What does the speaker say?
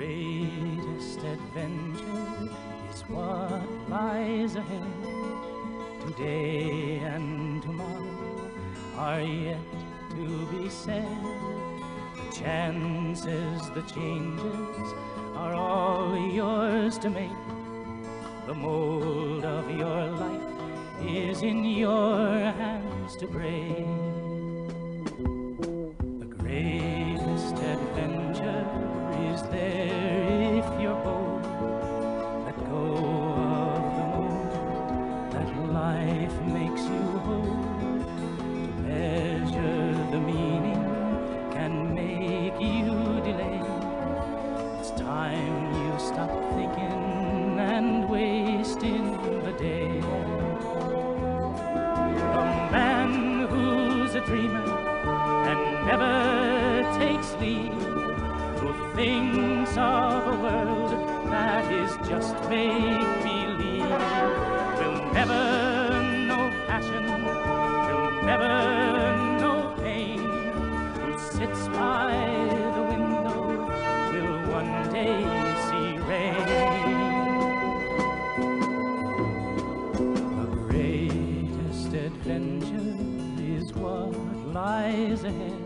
greatest adventure is what lies ahead. Today and tomorrow are yet to be said. The chances, the changes are all yours to make. The mold of your life is in your hands to break. The greatest adventure is there if you're bold. Let go of the moment that life makes you hold. To measure the meaning can make you delay. It's time you stop thinking and wasting the day. The man who's a dreamer and never takes leave, who thinks of a world that is just make-believe, will never know passion, will never know pain. Who sits by the window will one day see rain. The greatest adventure is what lies ahead.